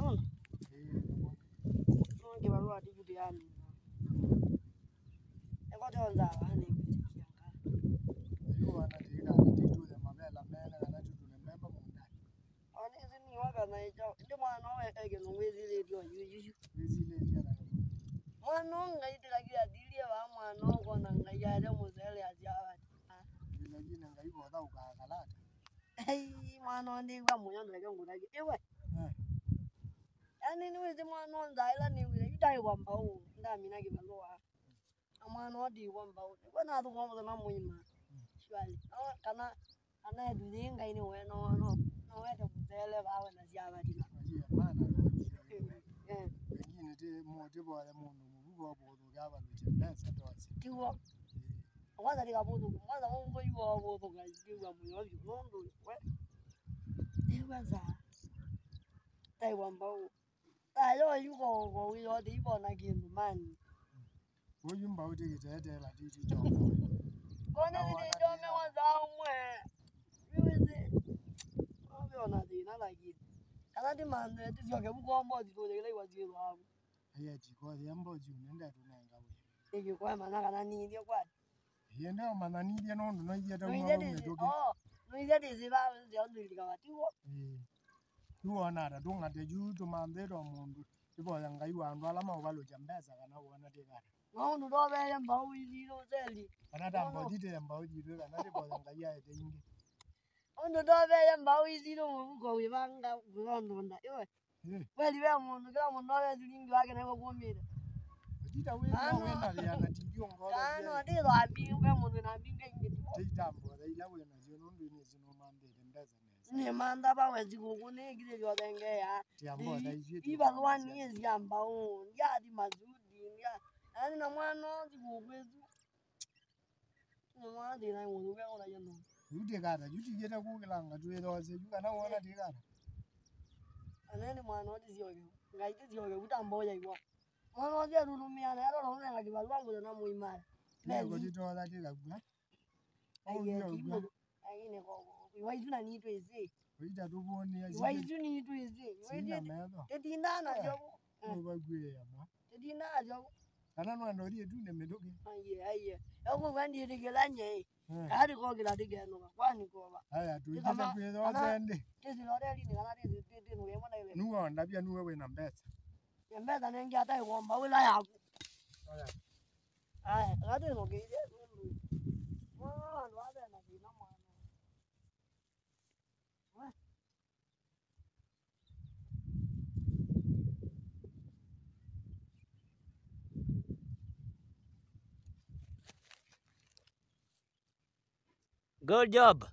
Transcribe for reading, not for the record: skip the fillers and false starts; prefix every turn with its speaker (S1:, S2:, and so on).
S1: No. No, give a lot of the army. I got on that honey.
S2: You are not here to the Mavella man and I to remember that.
S1: Honestly, you are a night. The one again with it. You
S2: Busy lady.
S1: one no, I did like a deal. I'm no one and I was early as Java.
S2: You go without a lot.
S1: Hey, man, on the one like a good idea. And anyway, the man on the island, you die one bow. I mean, I give a lower. A man or the one bow. One other one of the mamma. Surely. Oh, can I do the thing anywhere? No, I don't tell about when I syavati.
S2: More table than moon who go aboard the government. That's a dose.
S1: You walk. What are you about to do? What are you all over guys? You are you won't do it. What? It was a Taiwan bow. I know you go with all the people again, man.
S2: Will you bow to get a like this?
S1: One of the gentlemen was somewhere. You is it? Oh, you're not like it. And I demand that this young one more to go the was you have.
S2: I had to call the ambos you and that one.
S1: If you come and I need your what?
S2: You know, man, I need no yet.
S1: Oh, no, that is if I was the only guy.
S2: You are not. I don't have you to man there on Mundu. The boy and you are Ralama Valu Jambasa and I want to take that.
S1: No, no, no, I am Bowie, you know, Sally.
S2: Another body about you, another boy and I
S1: On the door, I am Bowie, you know, go with Vanga, on that. Well, you have one, the government, not as you like an ever 1 minute.
S2: Did I win? I know,
S1: I did. I've been when I've been getting it.
S2: Take time for the 11 as you know, no mandate and doesn't.
S1: Nemanda was to go naked, you're then gay. Even 1 year's Yamba, Yadi Mazudi, and no one knows who will do. No one did I want to go on, you know.
S2: You take out, you get a Google and do it all, you cannot want to do that.
S1: And anyone notice you, like this, you're with a boy. One of the room, and I don't know, like you are wrong with a number in my.
S2: Let me draw that in a black. Oh, yeah,
S1: why do I need to say?
S2: Why
S1: do you need to say? The dinner,
S2: I don't know, you do them.
S1: Yeah. Oh, when did you get any? I had to go get it again. One go.
S2: I had to come up with all the end.
S1: This is not anything.
S2: No one, I didn't know when I'm best.
S1: You're better than get I want, but will I have? I don't know.
S3: Good job.